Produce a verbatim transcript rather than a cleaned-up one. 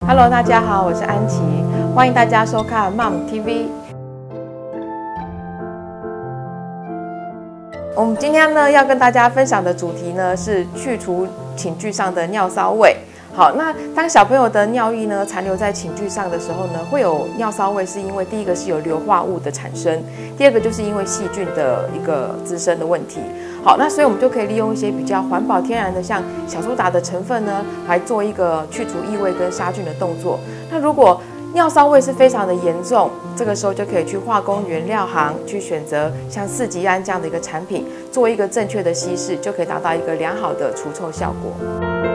Hello， 大家好，我是安琪，欢迎大家收看 Mom T V。我们今天呢要跟大家分享的主题呢是去除寝具上的尿骚味。好，那当小朋友的尿液呢残留在寝具上的时候呢，会有尿骚味，是因为第一个是有硫化物的产生，第二个就是因为细菌的一个滋生的问题。好，那所以我们就可以利用一些比较环保天然的，像小苏打的成分呢，来做一个去除异味跟杀菌的动作。那如果尿骚味是非常的严重，这个时候就可以去化工原料行去选择像四吉胺这样的一个产品，做一个正确的稀释，就可以达到一个良好的除臭效果。